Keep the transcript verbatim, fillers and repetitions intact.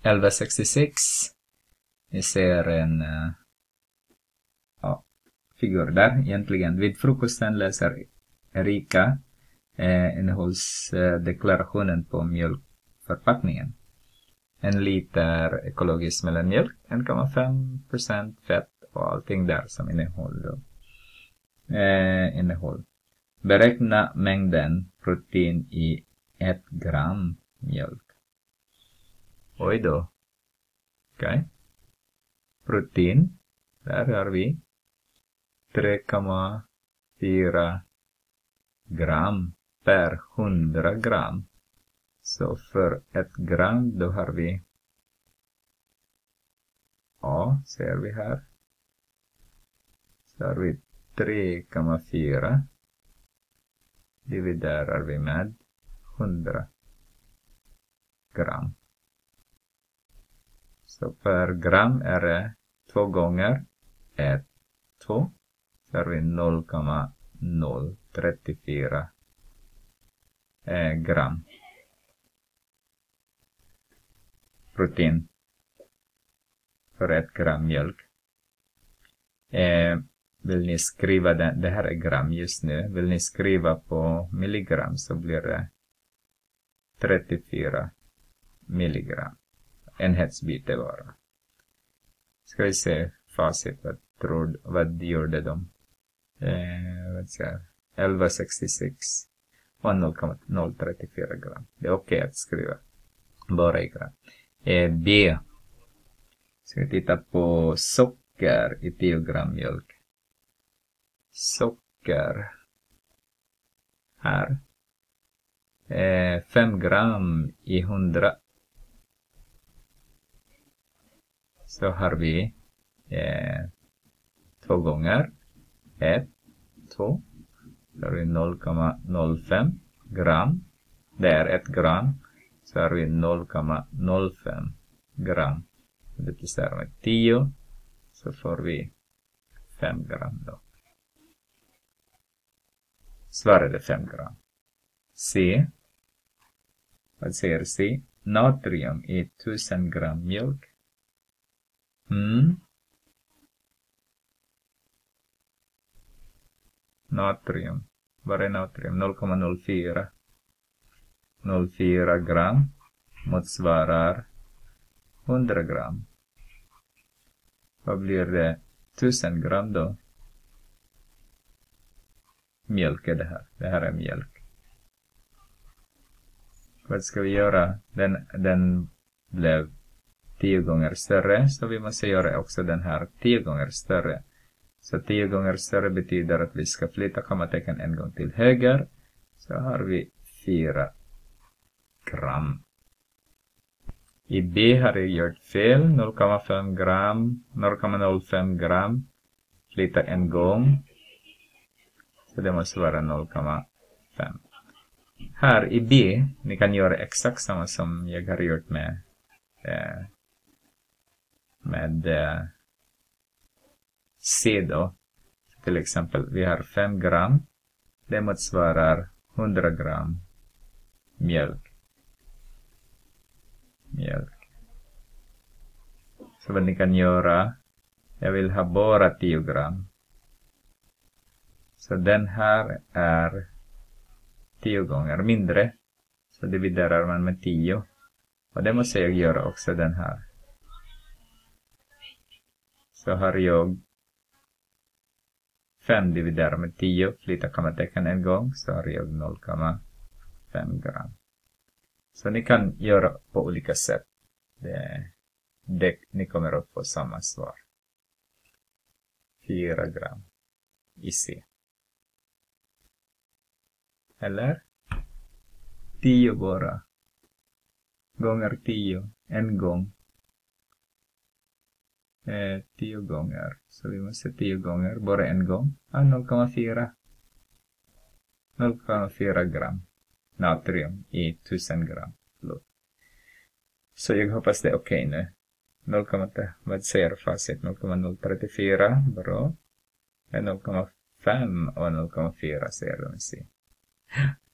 elva sextiosex. Ni ser en uh, ja, figur där egentligen. Vid frukosten läser Erika eh, innehållsdeklarationen på mjölkförpackningen. En liter ekologisk mellanmjölk, en komma fem procent fett och allting där som innehåll. Eh, innehåll. Beräkna mängden protein i ett gram mjölk. Oj då. Okej. Okay. Protein. Där har vi tre komma fyra gram per hundra gram. Så för ett gram då har vi, ja, ser vi här. Så har vi tre komma fyra. Dividerar vi med hundra gram. Så per gram är det två gånger ett, två. Så har vi noll komma noll tre fyra eh, gram protein för ett gram mjölk. Eh, vill ni skriva den, det här är gram just nu. Vill ni skriva på milligram så blir det trettiofyra milligram. Enhetsbyte bara. Ska vi se facit. Vad, tror, vad gjorde de? Eh, vad säger elva sextiosex och noll komma noll tre fyra gram. Det är okej okay att skriva. Bara i gram. Eh, B. Ska vi titta på socker i tio gram mjölk. Socker. Här. Eh, fem gram i hundra. Så har vi eh, två gånger ett, två. Så har vi noll komma noll fem gram. Det är ett gram. Så har vi noll komma noll fem gram. Det blir med tio. Så får vi fem gram då. Svaret är fem gram. C. Vad säger C? Natrium i tusen gram mjölk. Mm. Natrium. Vad är natrium? noll komma noll fyra. noll komma noll fyra gram motsvarar hundra gram. Vad blir det? tusen gram då? Mjölk är det här. Det här är mjölk. Vad ska vi göra? Den, den blev tio gånger större. Så vi måste göra också den här tio gånger större. Så tio gånger större betyder att vi ska flytta kommatecken en gång till höger. Så har vi fyra gram. I B har jag gjort fel. noll komma fem gram. noll komma noll fem gram. Flytta en gång. Så det måste vara noll komma fem. Här i B, ni kan göra exakt samma som jag har gjort med eh, med eh, C då. Till exempel, vi har fem gram. Det motsvarar hundra gram mjölk. Mjölk. Så vad ni kan göra, jag vill ha bara tio gram. Så den här är tio gånger mindre. Så dividerar man med tio. Och det måste jag göra också den här. Så har jag fem dividerar med tio. Flyttar kommatecken en gång. Så har jag noll komma fem gram. Så ni kan göra på olika sätt. Det, det, ni kommer att få samma svar. fyra gram i C. Eller? tio bara. Gånger tio. En gång. Eh, tio gånger. Så vi måste tio gånger. Bara en gång. Ah, noll komma fyra. noll komma fyra gram. Natrium i tusen gram. Förlåt. Så jag hoppas det är okej okay nu. noll komma tre. Vad säger facit? noll komma noll tre fyra. Bra. noll komma fem och noll komma fyra säger de i C.